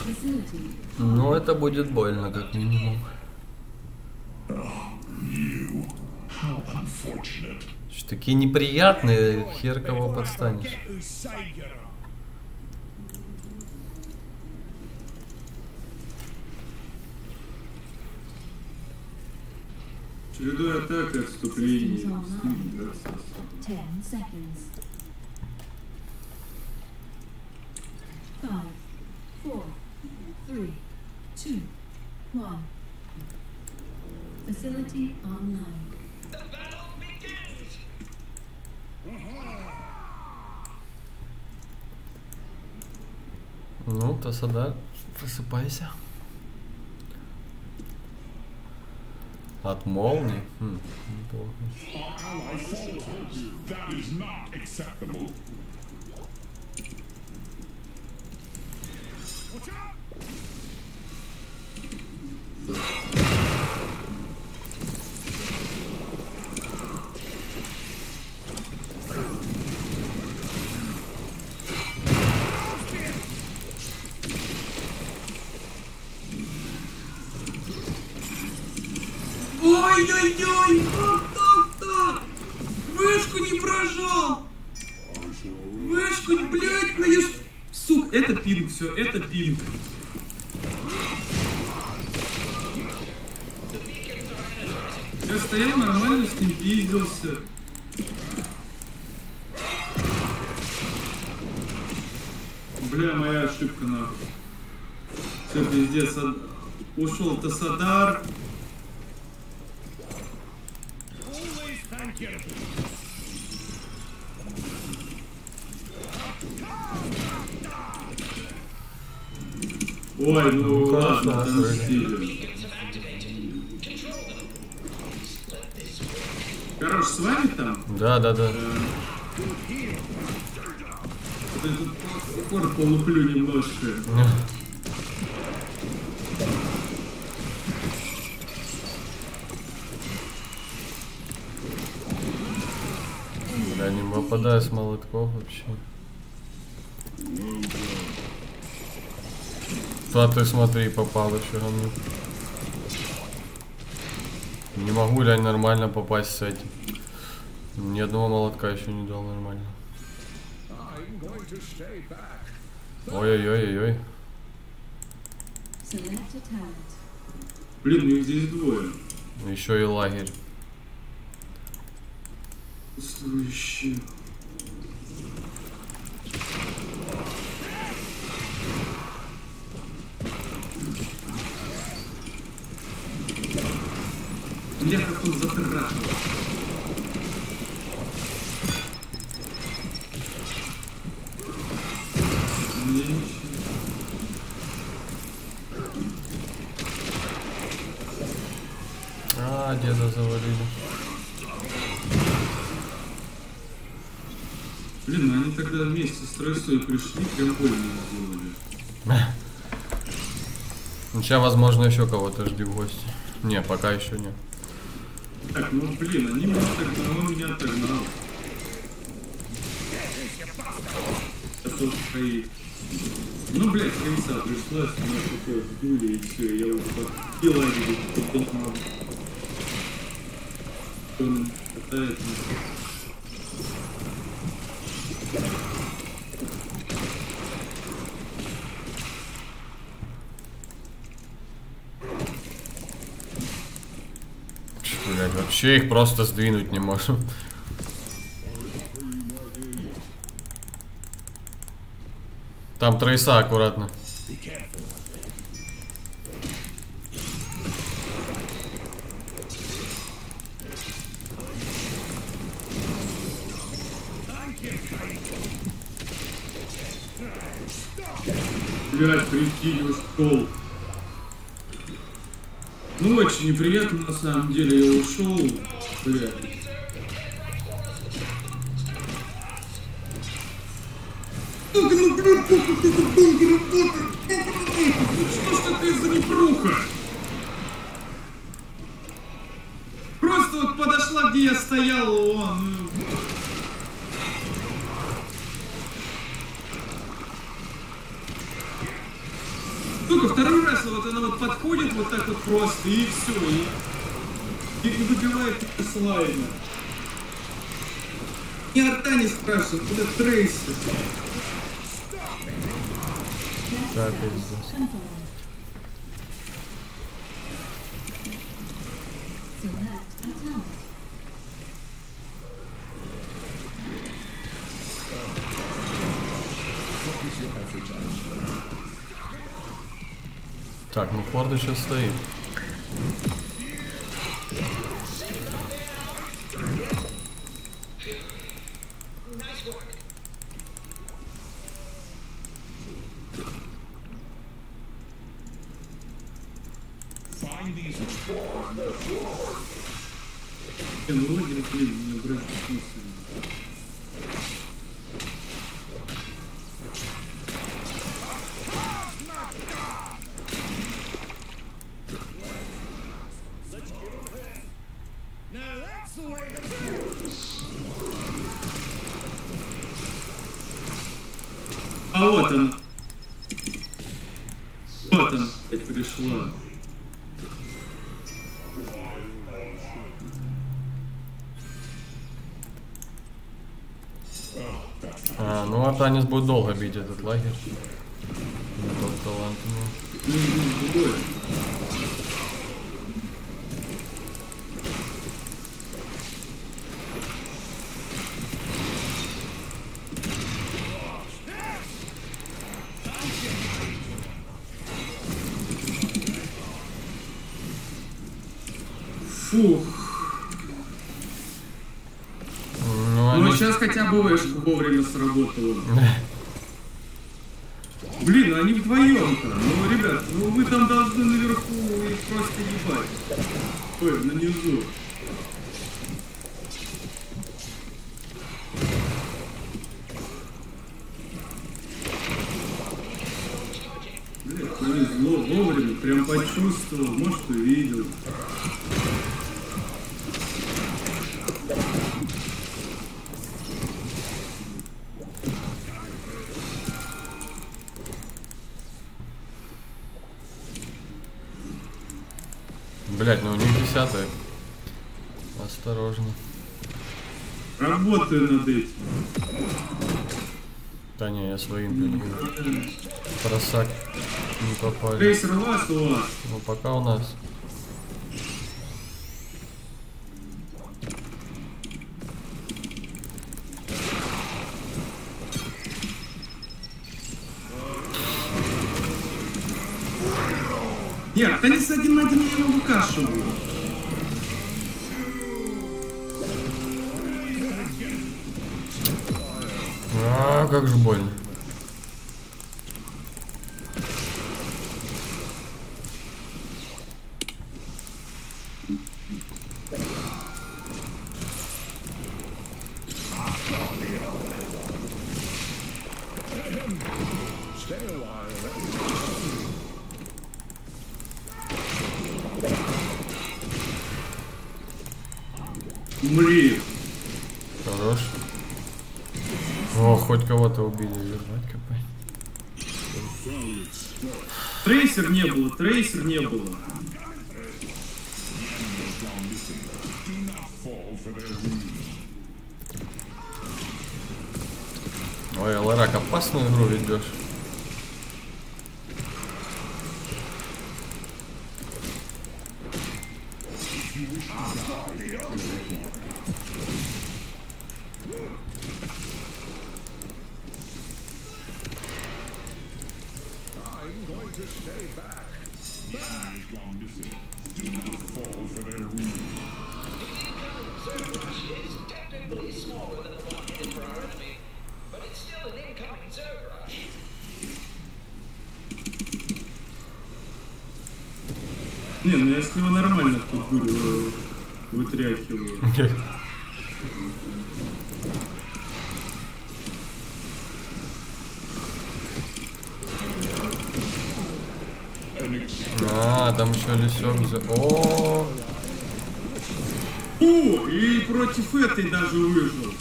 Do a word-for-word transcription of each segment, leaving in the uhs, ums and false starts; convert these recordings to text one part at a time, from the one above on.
Ну, это будет больно, как минимум. Что, такие неприятные, хер кого подстанешь. Чередой атак и отступлений. Five, four, three, two, one. Facility online. The battle begins! Ну, Тосадар, просыпайся. От молнии? Хм, Ой-ой-ой! Так, так, так! Вышку не прожал! Вышку, блядь, на ес... Сука, это пинг, все, это пинг. Я стоял нормально, с ним пиздился. Бля, моя ошибка, нахуй. Все, пиздец, ушел Тосадар. Ой, ну ладно, отомстили. Короче, с вами там? Да, да, да. Вот этот пор полуплю немножко. Я не попадаю с молотков вообще. Да ты смотри, попал еще говнюк. Не могу, лянь, нормально попасть с этим. Ни одного молотка еще не дал нормально. Ой-ой-ой-ой-ой. Блин, их здесь двое. Еще и лагерь. Слышь. Бля, как он затрахал. А, деда завалили. Блин, ну они тогда вместе с Тройсой пришли, прям больно сделали. Ну, сейчас, возможно, еще кого-то жди в гости. Не, пока еще нет. Так, ну блин, они меня тогда, он меня отогнал. Это свои. Ну, блядь, Тройса пришла, с меня такое в дуле, и все, я уже и лагерь подать могу. Он катает меня. Блядь, вообще их просто сдвинуть не можем. Там Тройса, аккуратно. Блядь, прикинь, ушел. Ну, очень неприятно, на самом деле, я ушел. Блядь. Ну, ну, блядь, как это долго работает? Что ж такое за непруха? Просто вот подошла, где я стоял, он... Только второй раз вот она вот подходит вот так вот просто, и все. И, и выбивает слайдно. И арта не спрашивает, куда Трейсер. Так, пиздец. Так, ну Форд еще стоит. Я ну вроде бы, блин, не брать смысл. А вот она. Вот она, опять пришла. А, ну а Танис будет долго бить этот лагерь. Не тот талант у него. Ну, ну, другой. Фух. Ну, Ну, они... сейчас хотя бы вышка вовремя сработала. Блин, ну они вдвоем-то. Ну, ребят, ну вы там должны наверху их просто ебать. Ой, на низу. Блин, повезло вовремя, прям почувствовал, может увидел. Блять, ну у них десятая. Осторожно. Работаю над этим. Да не, я своим бегу. Просак не попали. Трейсер у вас, у вас. Ну пока у нас. Нет, они с один на один я его выкашиваю. А, как же больно. Умри. Хорош. О, хоть кого-то убили, ебать, капай. Трейсер не было, трейсер не было. Ой, Ларак, опасную игру ведешь. Не, ну если его нормально тут вы- вытряхиваю. А, там еще лесек за... О, О, и против этой даже выжил.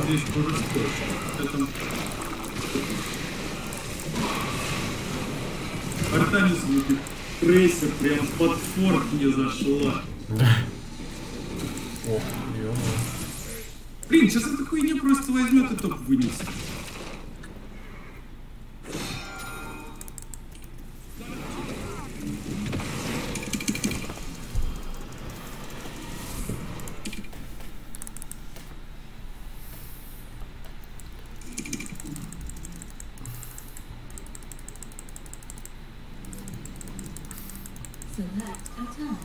здесь пожестче. Это... Артанис выпит. Трейсер прям под форт мне зашла. Ох, ё-моё. Блин, сейчас эта хуйня просто возьмет и топ вынесет. Select a talent.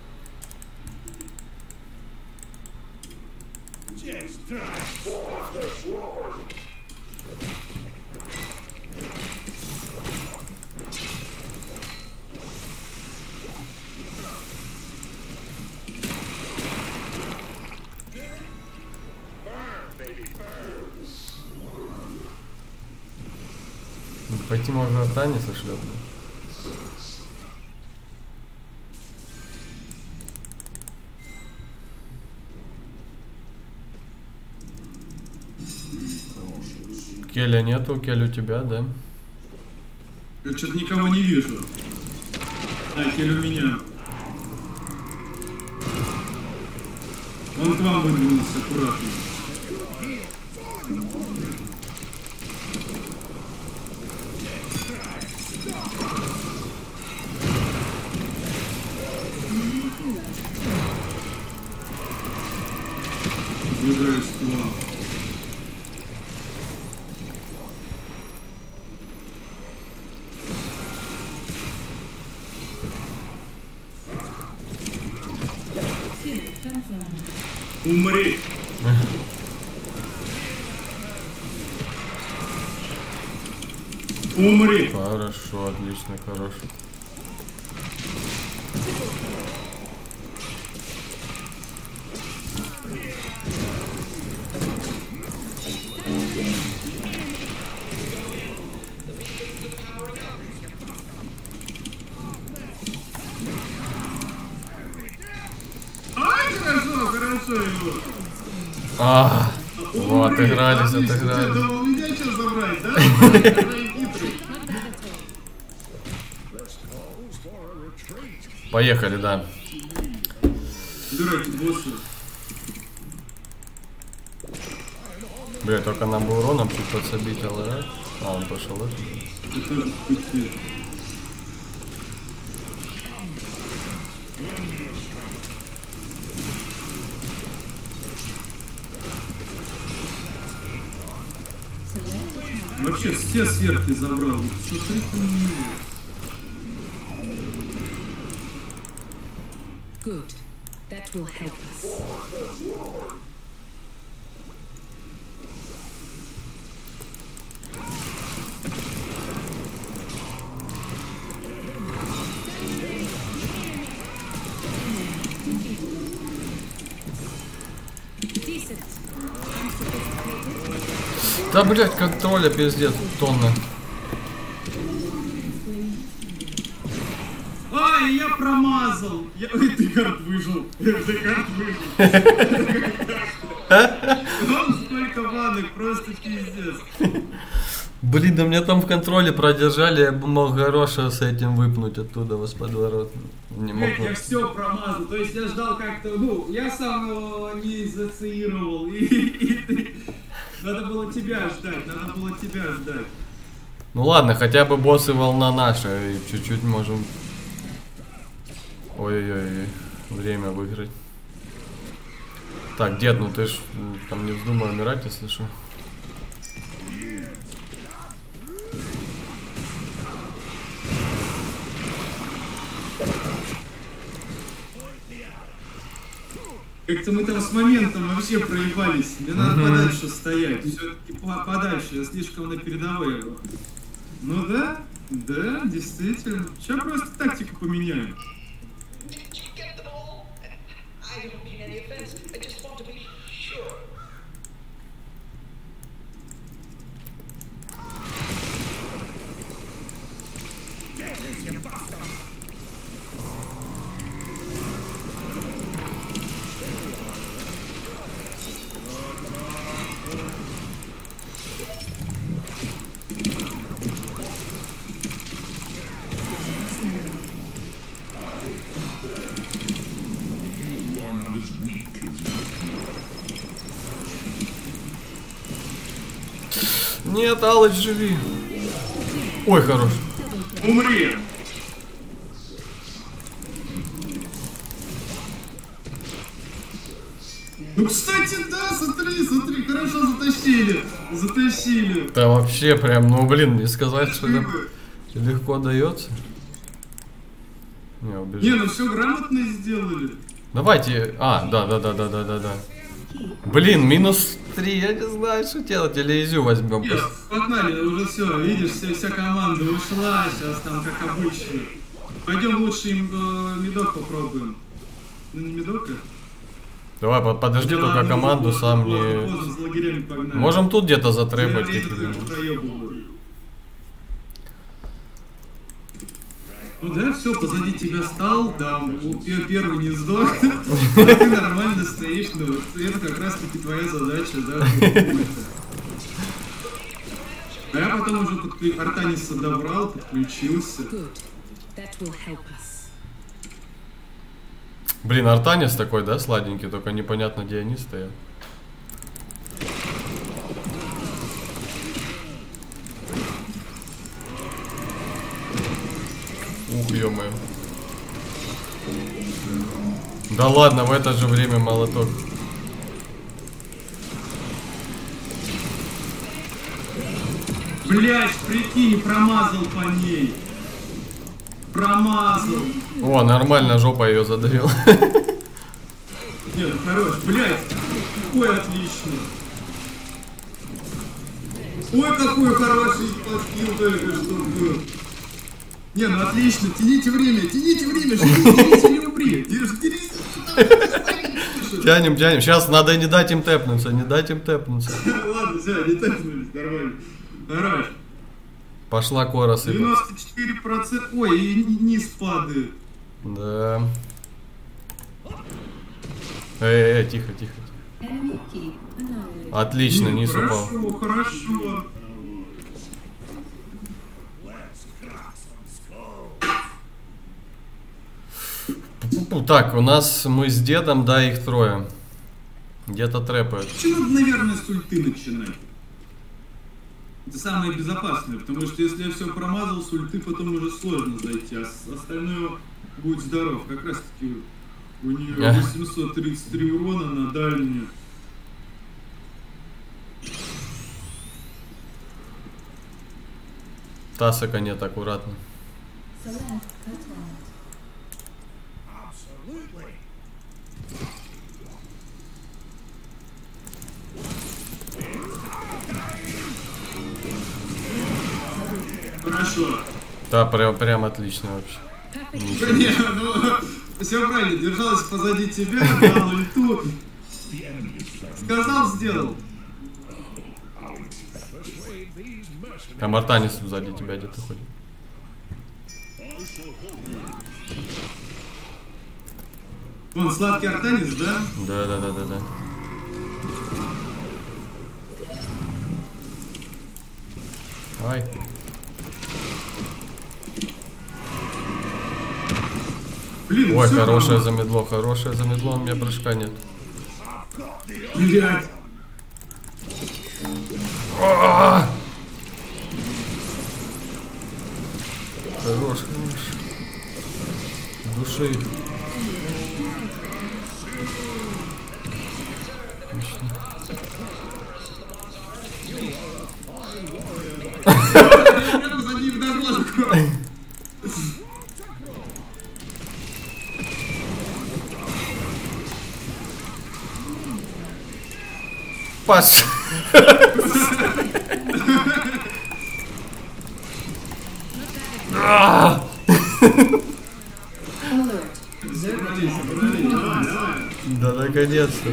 Пойти можно от Тани сошлет. Келя нету, Кель у тебя, да? Я что-то никого не вижу. А, Кель у меня. Он к вам выдвинулся аккуратно. Убегаю с плана. Умри! Умри! Хорошо, отлично, хорошо. Ай, хорошо, хорошо его! А, вот, отыгрались, Отлично, отыгрались. ты думал, меня что забрать, да? Поехали, да. Дураки, боссы. Бля, только нам бы уроном чуть подсобить, але... А, он пошел это. Это тоже пути. Вообще все сверхи забрал. Что ты хуйня? Good. That will help us. Decent. Да, блять, контроля пиздец, тонна. Ай, я промазал! Я... Ой, ты карт выжил! Ты карт выжил! Ну, сколько банок, просто пиздец! Блин, да меня там в контроле продержали, я бы мог хорошо с этим выпнуть оттуда, вас подворот. Не мог. Блять, я все промазал, то есть я ждал как-то, ну, я сам его не инициировал, и, и ты... Надо было тебя ждать, надо было тебя ждать. Ну ладно, хотя бы боссы волна наша, и чуть-чуть можем... Ой-ой-ой, время выиграть. Так, дед, ну ты ж там не вздумай умирать, если что. Как-то мы там с моментом вообще проебались. Мне надо Мгм. подальше стоять. Все-таки подальше, я слишком на передовой его. Ну да, да, действительно. Сейчас просто тактику поменяем. Did you get them all? I don't mean any offense. I just want to be sure. Нет, Алыч, живи. Ой, хорош. Умри! Ну, кстати, да, смотри, смотри, хорошо затащили. Затащили. Да вообще прям, ну блин, не сказать, что это легко дается. Не, Не, убежал. ну все грамотно сделали. Давайте. А, да, да, да, да, да, да, да. Блин, минус три, я не знаю, что делать. Или Изю возьмем. Нет, погнали, уже все, видишь, вся, вся команда ушла, сейчас там как обычно. Пойдем лучше им э, медок попробуем. Ну не медок, Давай, под- подожди Да, только ну, команду, вот, сам вот, не... поздно, с лагерями погнали. Можем тут где-то Я затребать. лето какие-то. как проебываю. Ну да, все, позади тебя стал, да, у- пе- первый не сдох, а ты нормально стоишь, ну, это как раз таки твоя задача, да. А я потом уже подклю- Артаниса добрал, подключился. Good. That will help us. Блин, Артанис такой, да, сладенький, только непонятно, где они стоят. Ух, ё-моё. Да ладно, в это же время молоток. Блять, прикинь, промазал по ней. Промазал. О, нормально, жопа ее задавил. Нет, ну хорош, блять, какой отличный. Ой, какой хороший подскил только что был. Не, ну отлично, тяните время, тяните время, жди, дерись или умри. Дерись, дерись. Тянем, тянем. Сейчас надо не дать им тэпнуться, не дать им тэпнуться. Ладно, все, не тэпнулись, нормально. Хорош. Пошла кора сыпать. девяносто четыре процента, ой, и низ падает. Да. Эй, эй, тихо, тихо. Enemy keep annihilated. Отлично, низ упал. Хорошо, хорошо. Пу-пу-пу. Так, у нас мы с дедом, да, их трое. Где-то трэпают. Вообще надо, наверное, с ульты начинать. Это самое безопасное, потому что если я все промазал с ульты, потом уже сложно зайти, а с- остальное будет здоров. Как раз таки у нее восемьсот тридцать три урона на дальнюю. Тасака нет, аккуратно. Select a talent. Хорошо. Да, прям, прям отлично вообще. Perfect. Не, ну, все правильно, держалась позади тебя, дал ульту. Сказал, сделал. Там Артанис сзади тебя где-то ходит. Вон, сладкий артанис, да? Да, да, да, да, да. Ай. Блин, Ой, всё хорошее промазал. замедло, хорошее замедло, у меня прыжка нет. Блядь. А! Хорош, хорош. Души. Прямо за ним догонку. Пас. А! Alert. Собрались, собрались. Давай, давай. Да наконец-то.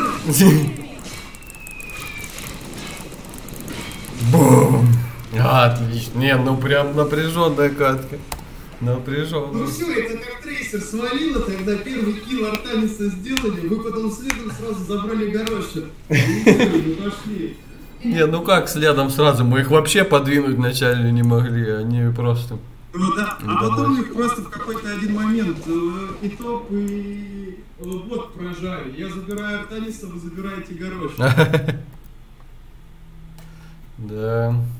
Бум. А, отлично. Не, ну прям напряженная катка. Ну Напряженная. все, это как трейсер свалило, тогда первый килл Артаниса сделали, вы потом следом сразу забрали горошек. И пошли. Не, ну как следом сразу? Мы их вообще подвинуть вначале не могли. Они просто... Ну да, а Да, потом да. их просто в какой-то один момент э, и топ, и э, бот прожали. Я забираю Артаниса, вы забираете горошек. Да.